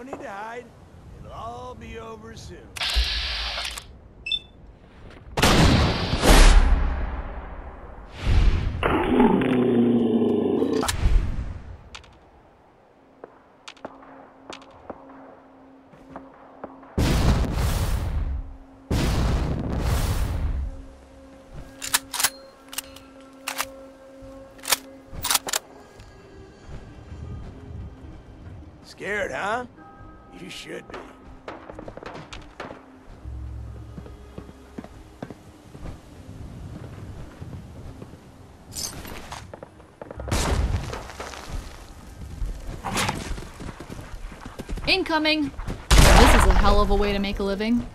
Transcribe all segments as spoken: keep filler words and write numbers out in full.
No need to hide. It'll all be over soon. Scared, huh? You should be. Incoming! This is a hell of a way to make a living.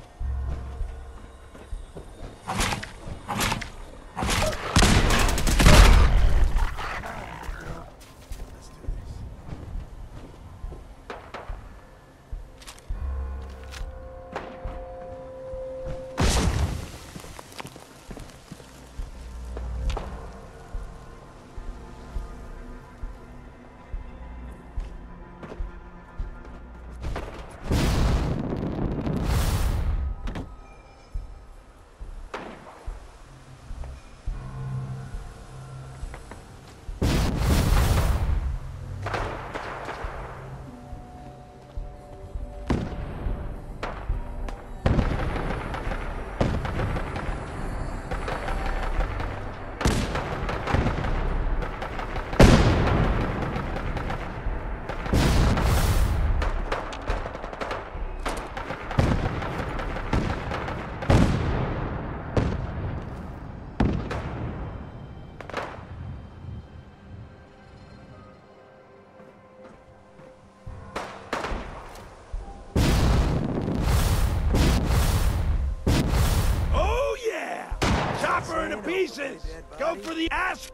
Her to pieces! Go for the ass!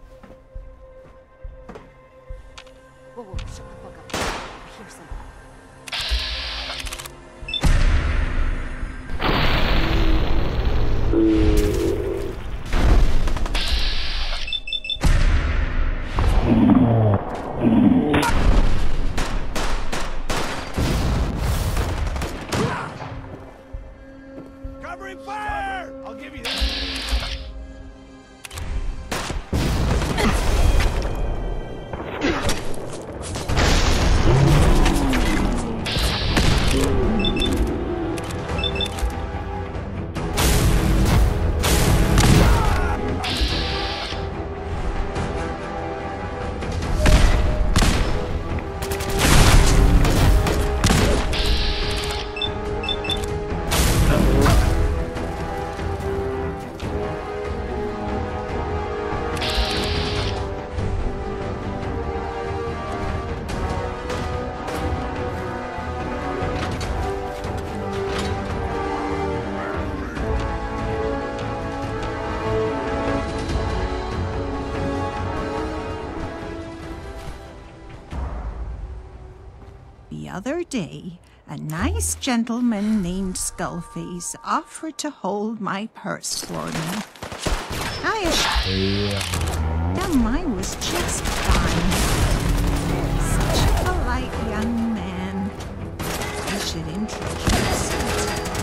Whoa, whoa, shut the fuck up. I hear something. Covering fire! I'll give you that. The other day, a nice gentleman named Skullface offered to hold my purse for me. I assured him I was just fine. Such a polite young man. I should introduce him to him.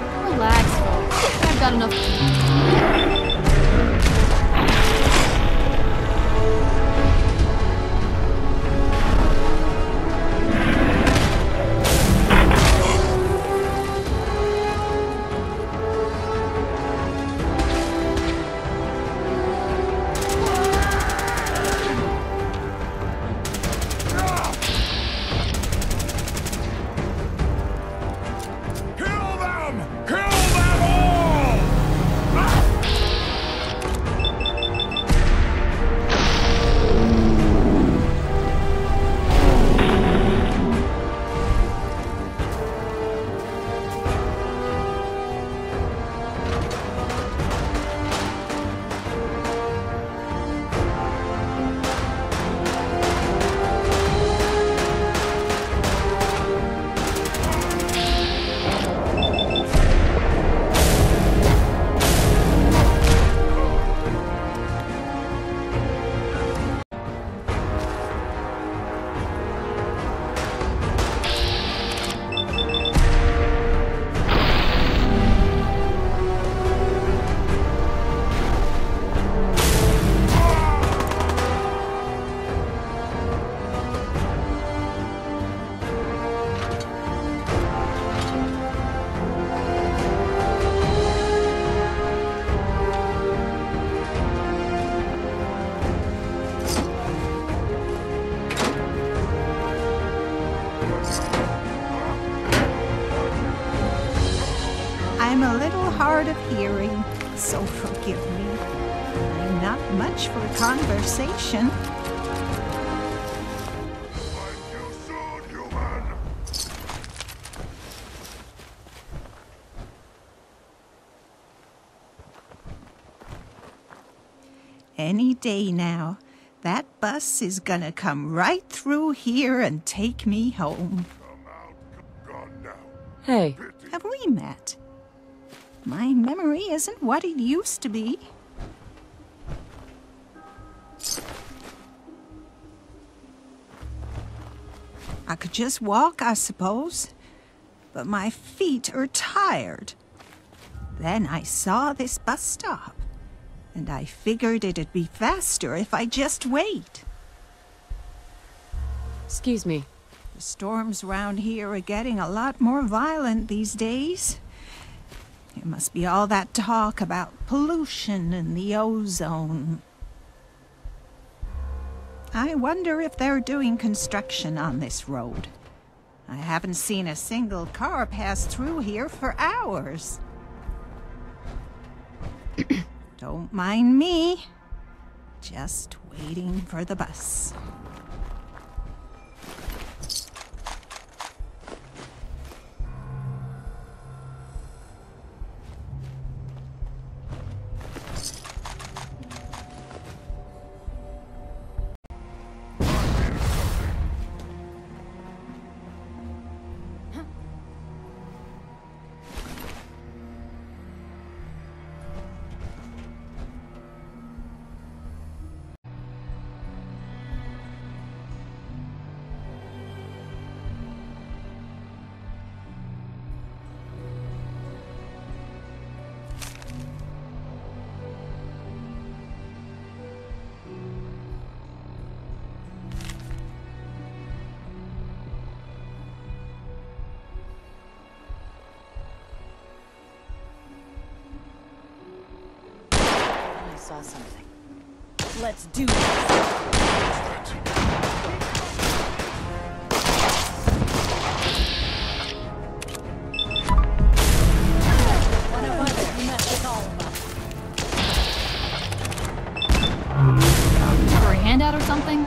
Relax, folks. I've got enough. I'm a little hard of hearing, so forgive me. I'm not much for conversation. Find you soon, human! Any day now, that bus is gonna come right through here and take me home. Come out, gone now. Hey, Have we met? My memory isn't what it used to be. I could just walk, I suppose, but my feet are tired. Then I saw this bus stop, and I figured it'd be faster if I just wait. excuse me. The storms around here are getting a lot more violent these days. It must be all that talk about pollution and the ozone. I wonder if they're doing construction on this road. I haven't seen a single car pass through here for hours. Don't mind me. Just waiting for the bus. I saw something. Let's do this. One of us who met with all of us. For a handout or something?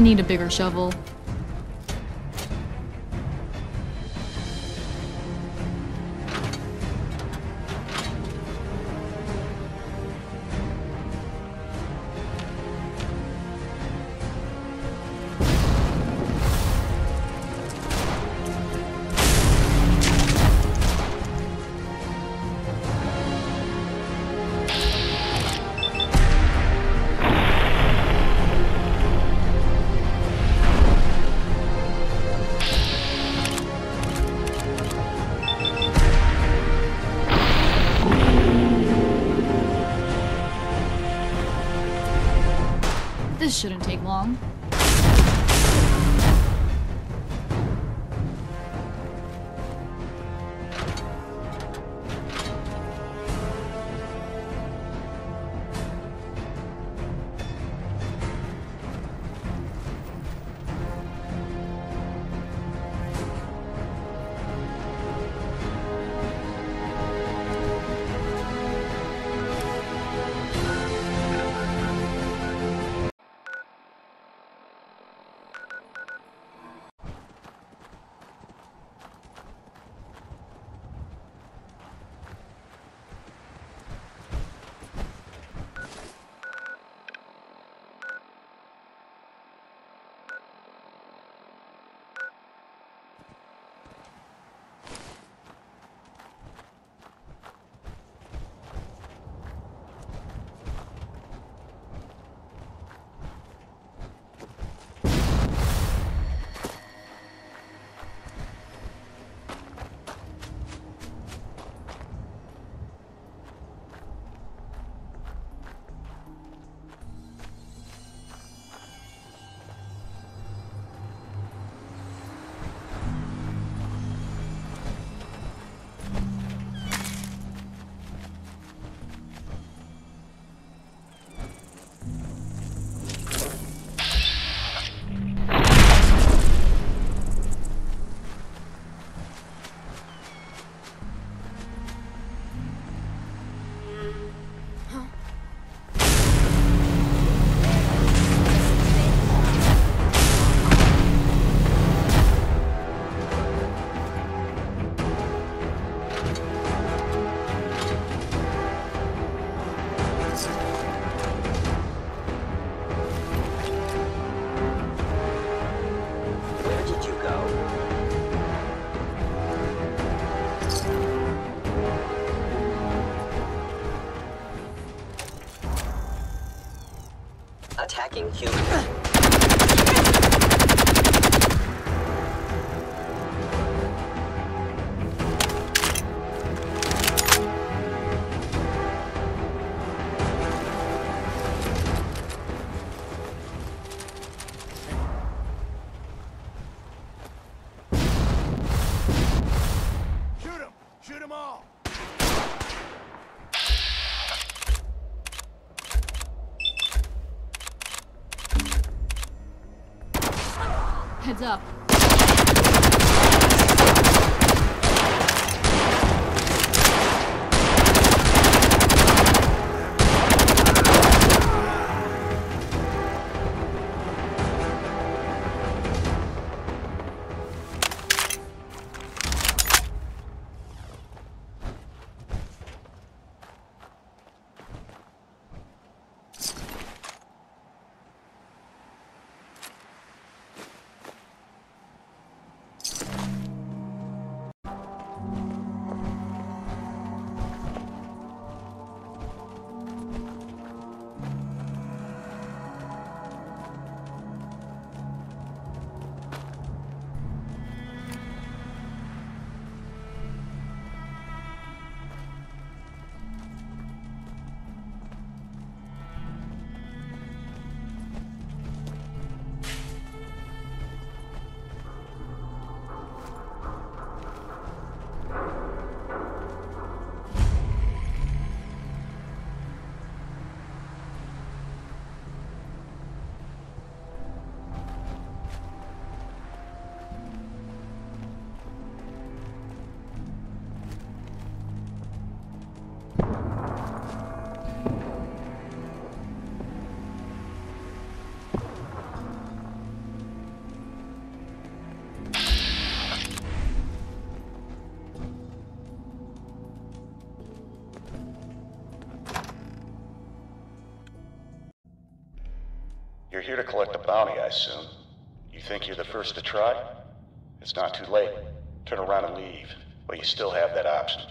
need a bigger shovel. This shouldn't take long. Attacking human. Shoot him! Shoot them all! Heads up. You're here to collect a bounty, I assume. You think you're the first to try? It's not too late. Turn around and leave, but you still have that option.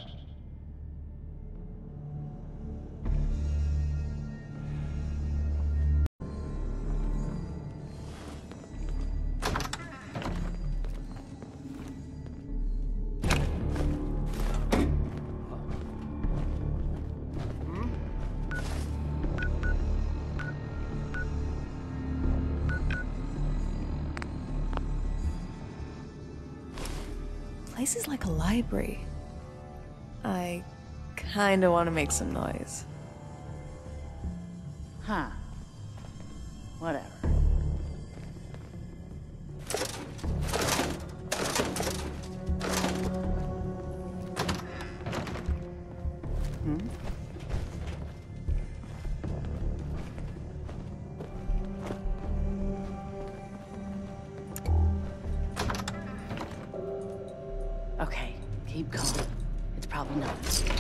Place is like a library. I kinda want to make some noise. Huh. Whatever. Hmm? Okay, keep going. It's probably not.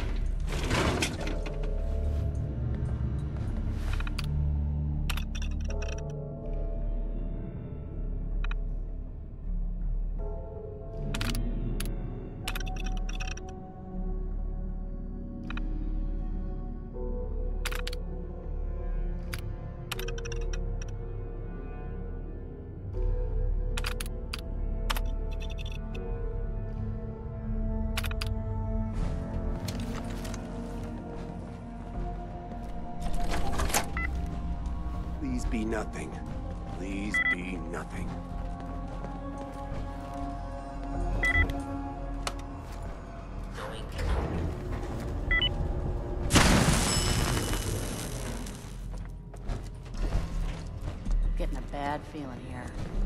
Please be nothing. Please be nothing. Getting a bad feeling here.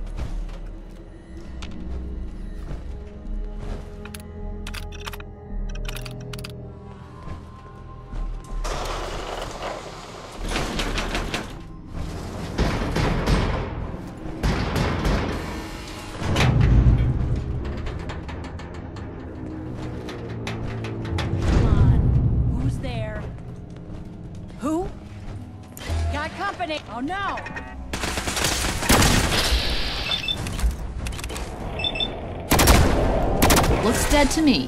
Come on. Who's there? Who? Got company. Oh no. Looks dead to me.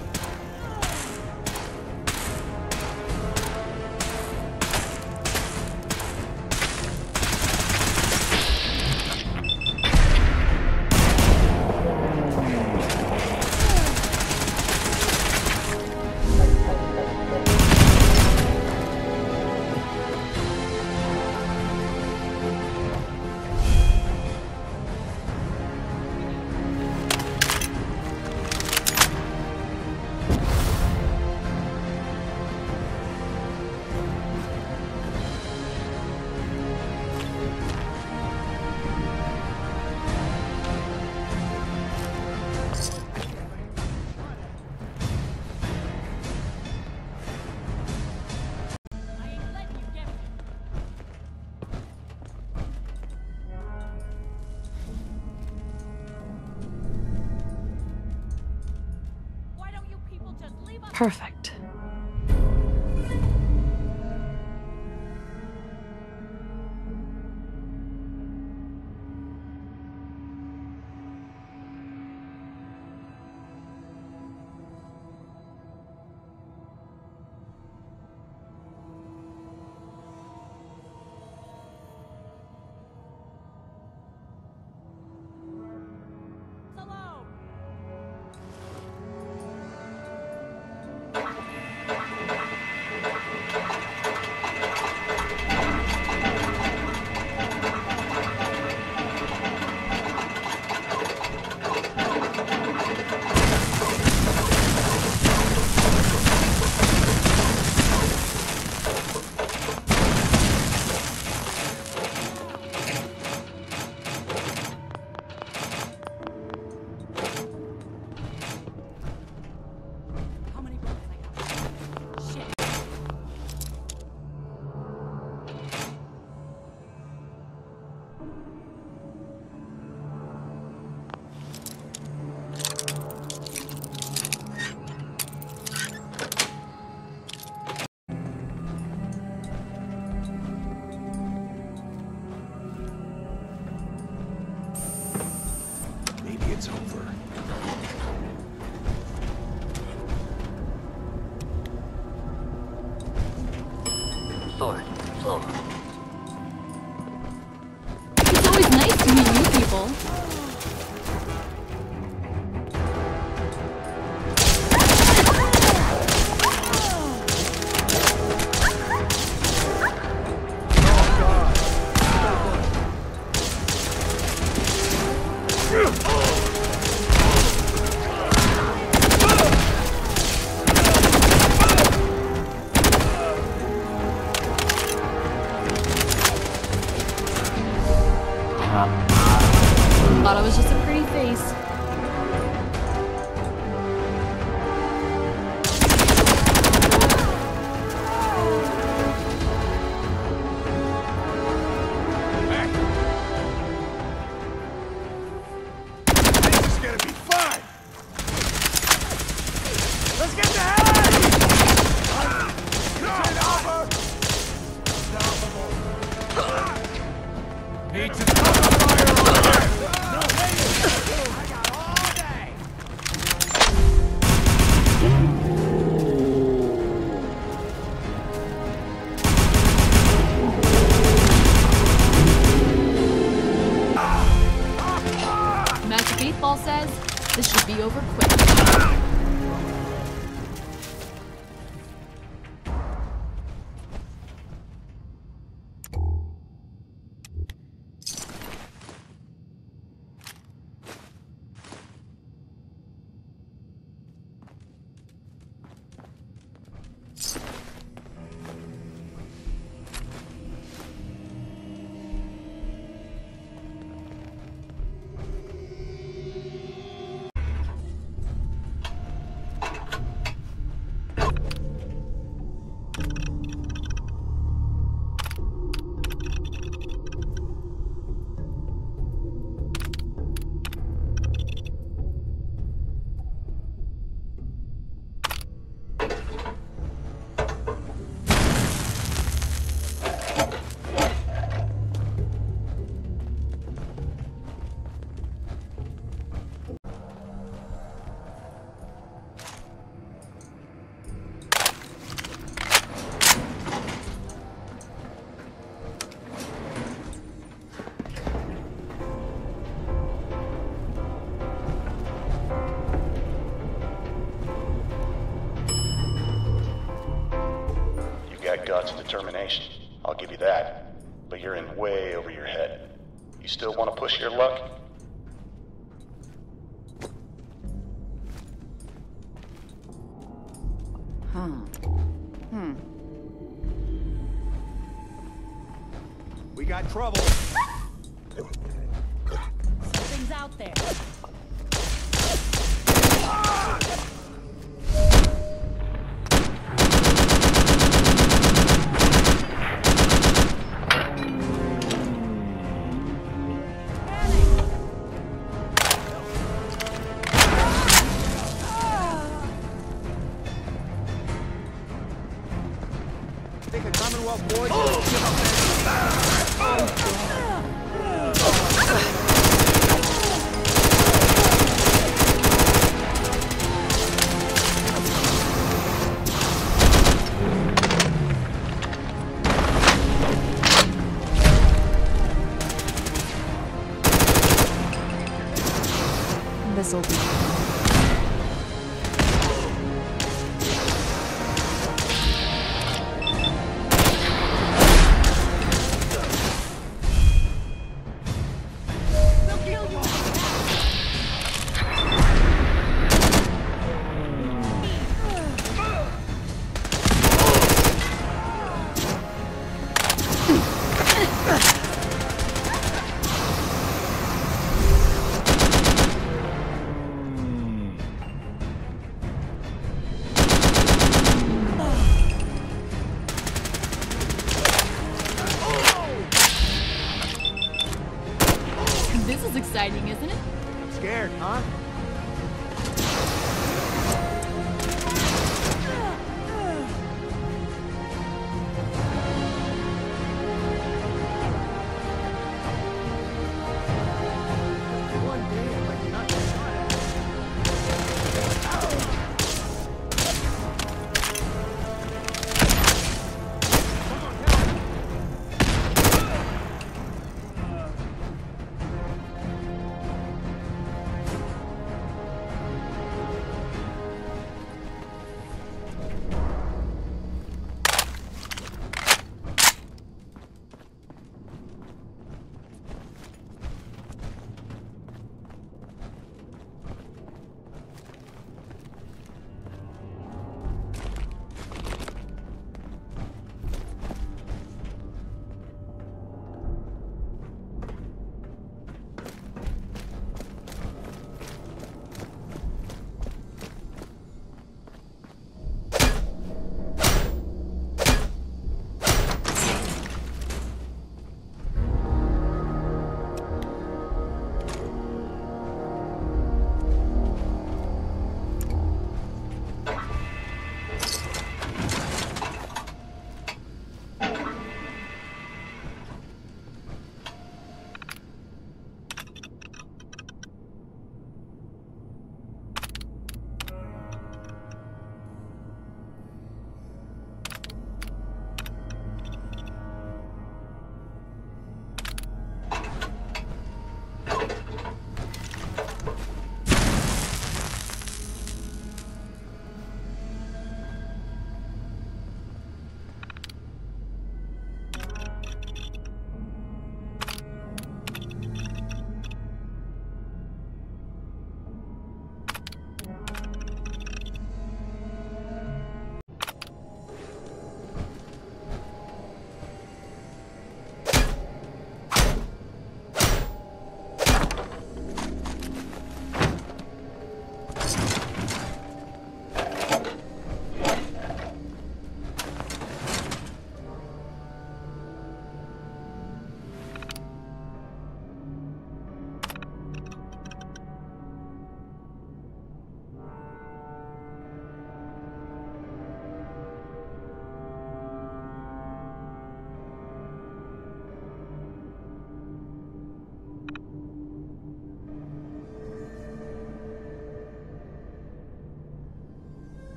Perfect. quick. Guts and determination, I'll give you that. But you're in way over your head. You still want to push your luck? Huh. Hmm. We got trouble. Something's out there. Think a Commonwealth boy should give up. This'll be.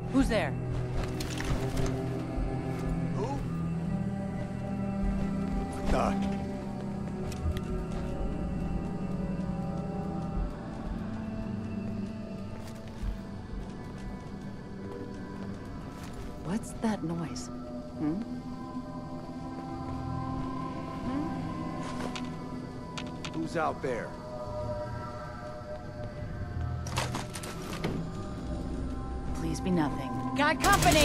Who's there? Who? What the? What's that noise? Hmm? Who's out there? Please be nothing. Got company!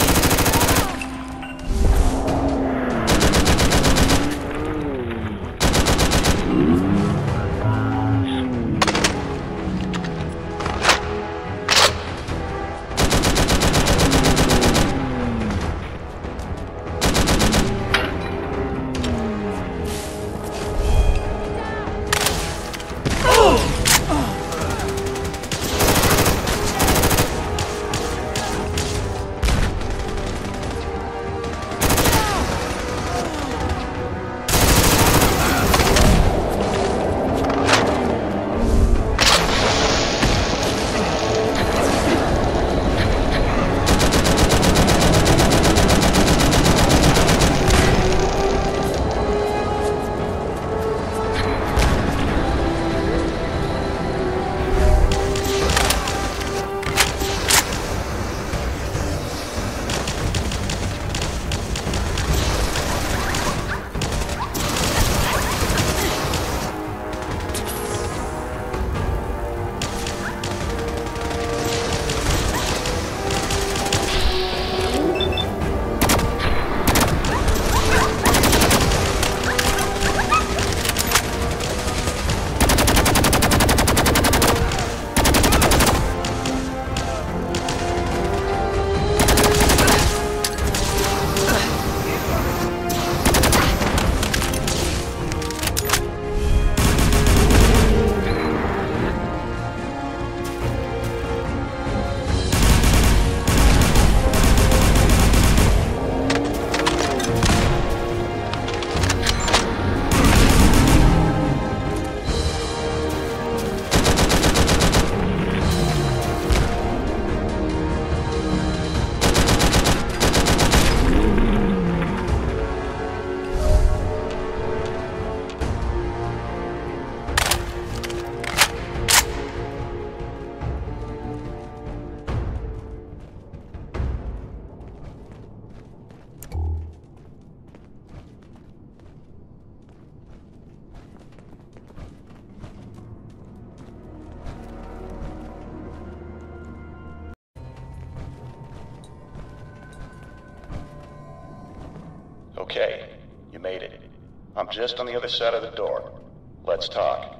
Okay, you made it. I'm just on the other side of the door. Let's talk.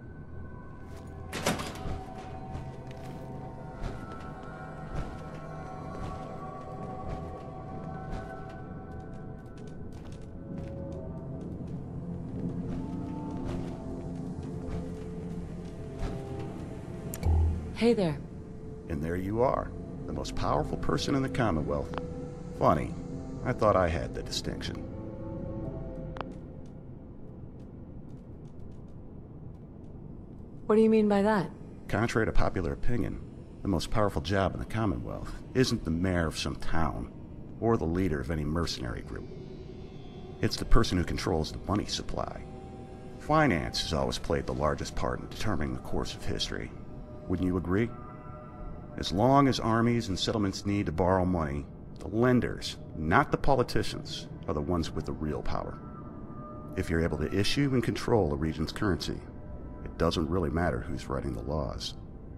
Hey there. And there you are, the most powerful person in the Commonwealth. Funny, I thought I had the distinction. What do you mean by that? Contrary to popular opinion, the most powerful job in the Commonwealth isn't the mayor of some town, or the leader of any mercenary group. It's the person who controls the money supply. Finance has always played the largest part in determining the course of history. Wouldn't you agree? As long as armies and settlements need to borrow money, the lenders, not the politicians, are the ones with the real power. If you're able to issue and control a region's currency, it doesn't really matter who's writing the laws.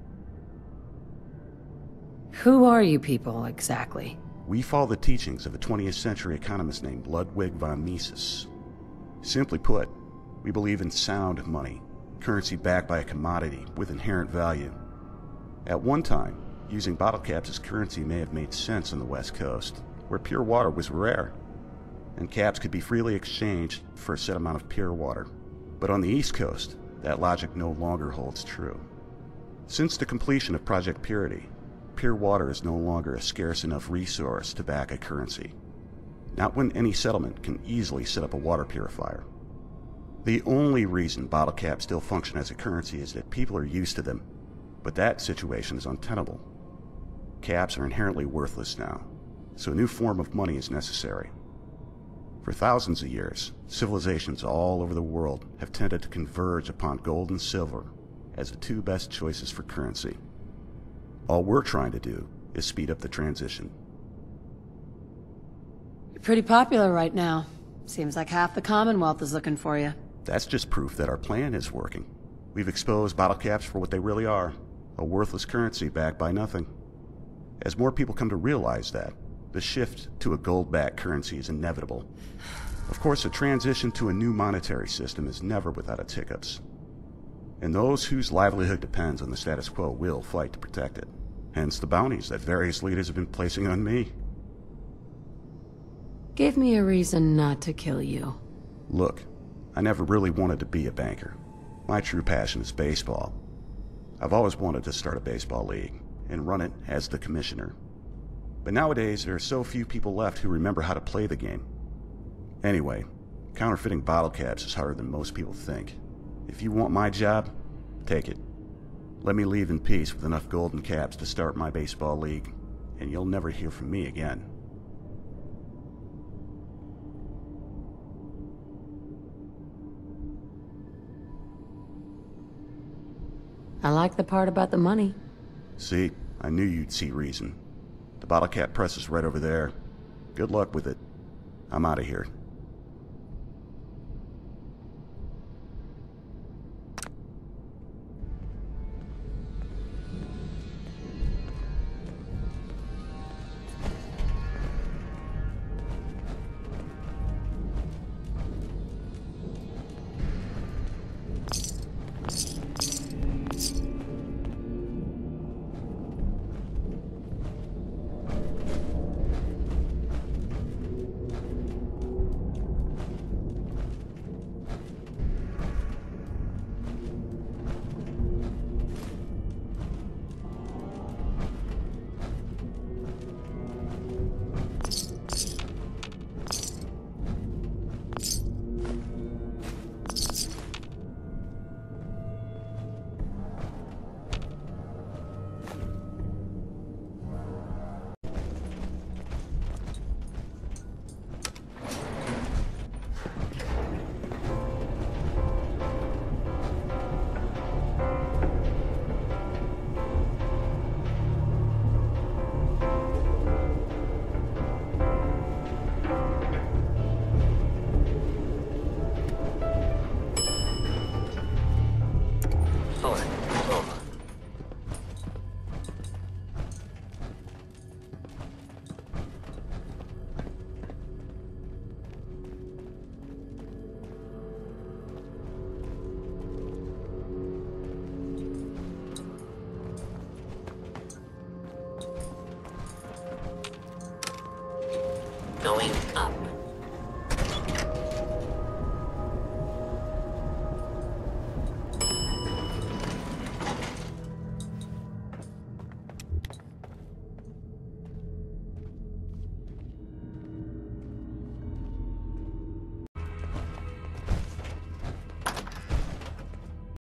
Who are you people, exactly? We follow the teachings of a twentieth century economist named Ludwig von Mises. Simply put, we believe in sound money, currency backed by a commodity with inherent value. At one time, using bottle caps as currency may have made sense on the West Coast, where pure water was rare, and caps could be freely exchanged for a set amount of pure water. But on the East Coast, that logic no longer holds true. Since the completion of Project Purity, pure water is no longer a scarce enough resource to back a currency. Not when any settlement can easily set up a water purifier. The only reason bottle caps still function as a currency is that people are used to them, but that situation is untenable. caps are inherently worthless now, so a new form of money is necessary. For thousands of years, civilizations all over the world have tended to converge upon gold and silver as the two best choices for currency. All we're trying to do is speed up the transition. You're pretty popular right now. Seems like half the Commonwealth is looking for you. That's just proof that our plan is working. We've exposed bottle caps for what they really are, a worthless currency backed by nothing. As more people come to realize that, the shift to a gold-backed currency is inevitable. Of course, a transition to a new monetary system is never without its hiccups. And those whose livelihood depends on the status quo will fight to protect it. Hence the bounties that various leaders have been placing on me. Give me a reason not to kill you. Look, I never really wanted to be a banker. My true passion is baseball. I've always wanted to start a baseball league and run it as the commissioner. But nowadays, there are so few people left who remember how to play the game. Anyway, counterfeiting bottle caps is harder than most people think. If you want my job, take it. Let me leave in peace with enough golden caps to start my baseball league, and you'll never hear from me again. I like the part about the money. See, I knew you'd see reason. The bottle cap press is right over there. Good luck with it. I'm out of here. Going up.